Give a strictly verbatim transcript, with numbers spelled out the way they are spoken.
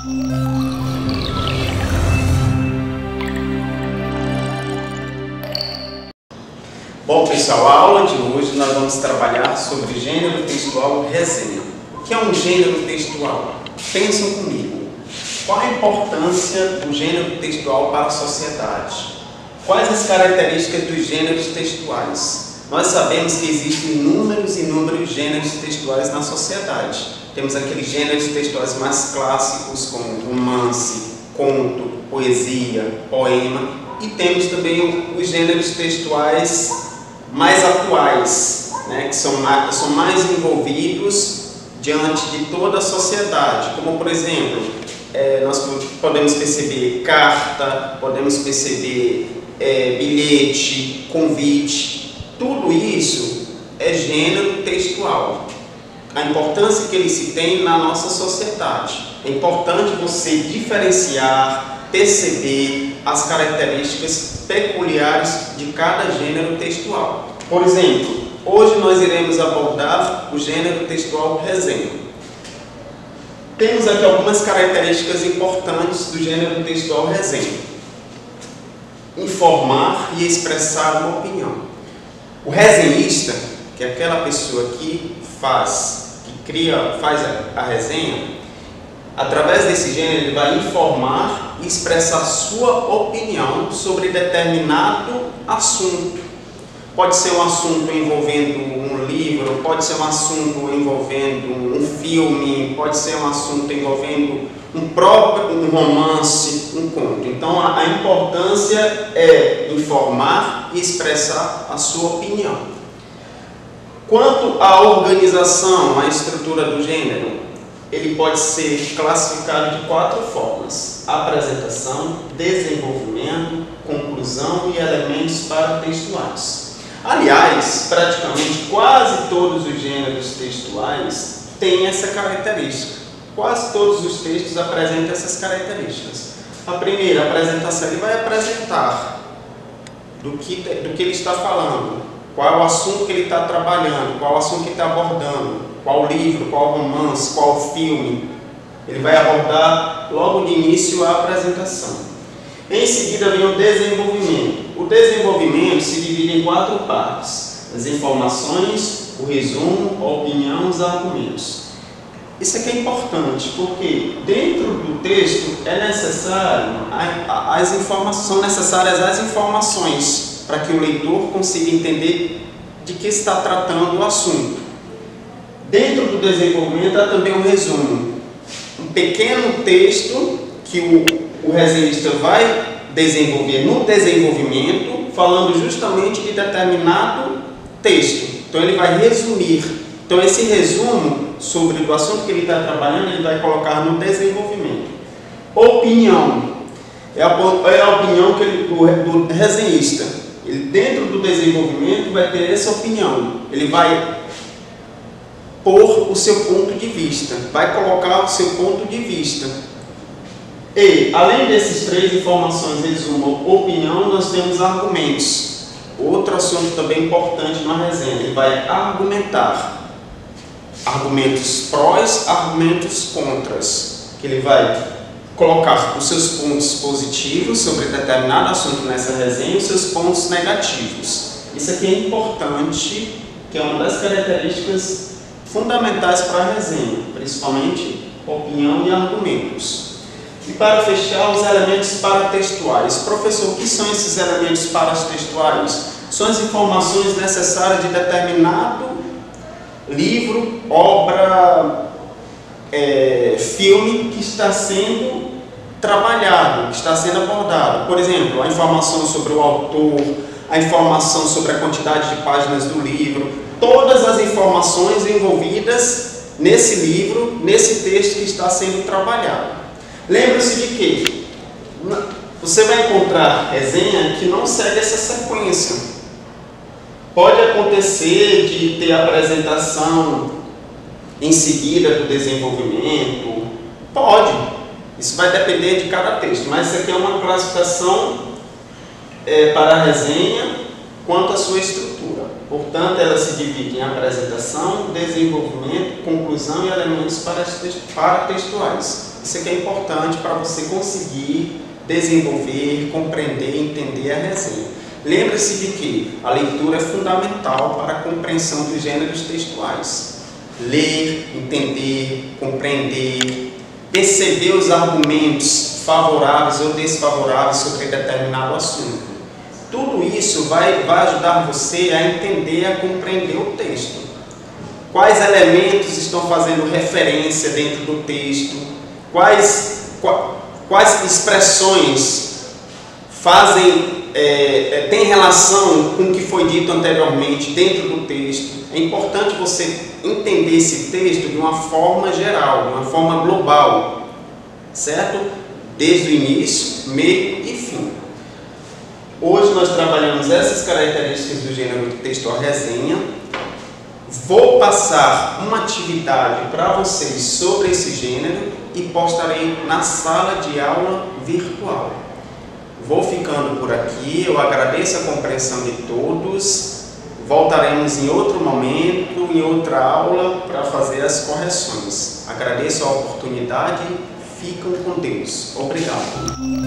Bom, pessoal, a aula de hoje nós vamos trabalhar sobre gênero textual resenha. O que é um gênero textual? Pensem comigo. Qual a importância do gênero textual para a sociedade? Quais as características dos gêneros textuais? Nós sabemos que existem inúmeros e inúmeros gêneros textuais na sociedade. Temos aqueles gêneros textuais mais clássicos, como romance, conto, poesia, poema, e temos também os gêneros textuais mais atuais, né, que são mais, são mais envolvidos diante de toda a sociedade, como por exemplo, é, nós podemos perceber carta, podemos perceber é, bilhete, convite, tudo isso é gênero textual. A importância que ele se tem na nossa sociedade. É importante você diferenciar, perceber as características peculiares de cada gênero textual. Por exemplo, hoje nós iremos abordar o gênero textual resenha. Temos aqui algumas características importantes do gênero textual resenha. Informar e expressar uma opinião. O resenhista, que é aquela pessoa que faz, que cria, faz a, a resenha, através desse gênero ele vai informar e expressar sua opinião sobre determinado assunto. Pode ser um assunto envolvendo um livro, pode ser um assunto envolvendo um filme, pode ser um assunto envolvendo um próprio um romance, um conto. Então a, a importância é informar e expressar a sua opinião. Quanto à organização, à estrutura do gênero, ele pode ser classificado de quatro formas: apresentação, desenvolvimento, conclusão e elementos paratextuais. Aliás, praticamente quase todos os gêneros textuais têm essa característica. Quase todos os textos apresentam essas características. A primeira, a apresentação, ele vai apresentar do que, do que ele está falando, qual é o assunto que ele está trabalhando, qual é o assunto que ele está abordando, qual livro, qual romance, qual filme. Ele vai abordar logo de início a apresentação. Em seguida vem o desenvolvimento. O desenvolvimento se divide em quatro partes: as informações, o resumo, a opinião e os argumentos. Isso aqui é importante, porque dentro do texto é necessário, as informações, são necessárias as informações para que o leitor consiga entender de que está tratando o assunto. Dentro do desenvolvimento há também um resumo, um pequeno texto que o, o resenhista vai desenvolver no desenvolvimento, falando justamente de determinado texto. Então ele vai resumir. Então esse resumo sobre o assunto que ele está trabalhando, ele vai colocar no desenvolvimento. Opinião é a, é a opinião que ele, do, do resenhista. Ele, dentro do desenvolvimento, vai ter essa opinião. Ele vai pôr o seu ponto de vista, vai colocar o seu ponto de vista. E, além desses três informações, resumo, opinião, nós temos argumentos. Outro assunto também importante na resenha, ele vai argumentar. Argumentos prós, argumentos contras, que ele vai colocar os seus pontos positivos sobre determinado assunto nessa resenha e os seus pontos negativos. Isso aqui é importante, que é uma das características fundamentais para a resenha, principalmente opinião e argumentos. E para fechar, os elementos paratextuais. Professor, o que são esses elementos paratextuais? São as informações necessárias de determinado livro, obra, é, filme que está sendo trabalhado, que está sendo abordado. Por exemplo, a informação sobre o autor, a informação sobre a quantidade de páginas do livro, todas as informações envolvidas nesse livro, nesse texto que está sendo trabalhado. Lembre-se de que você vai encontrar resenha que não segue essa sequência. Pode acontecer de ter a apresentação em seguida do desenvolvimento, pode. Isso vai depender de cada texto, mas isso aqui é uma classificação é, para a resenha quanto à sua estrutura. Portanto, ela se divide em apresentação, desenvolvimento, conclusão e elementos paratextuais. Isso aqui é importante para você conseguir desenvolver, compreender e entender a resenha. Lembre-se de que a leitura é fundamental para a compreensão dos gêneros textuais. Ler, entender, compreender, perceber os argumentos favoráveis ou desfavoráveis sobre determinado assunto. Tudo isso vai, vai ajudar você a entender e a compreender o texto. Quais elementos estão fazendo referência dentro do texto, quais, quais expressões fazem, é, tem relação com o que foi dito anteriormente dentro do texto. É importante você entender esse texto de uma forma geral, de uma forma global, certo? Desde o início, meio e fim. Hoje nós trabalhamos essas características do gênero textual resenha. Vou passar uma atividade para vocês sobre esse gênero e postarei na sala de aula virtual. Vou ficando por aqui, eu agradeço a compreensão de todos. Voltaremos em outro momento, em outra aula, para fazer as correções. Agradeço a oportunidade, ficam com Deus. Obrigado.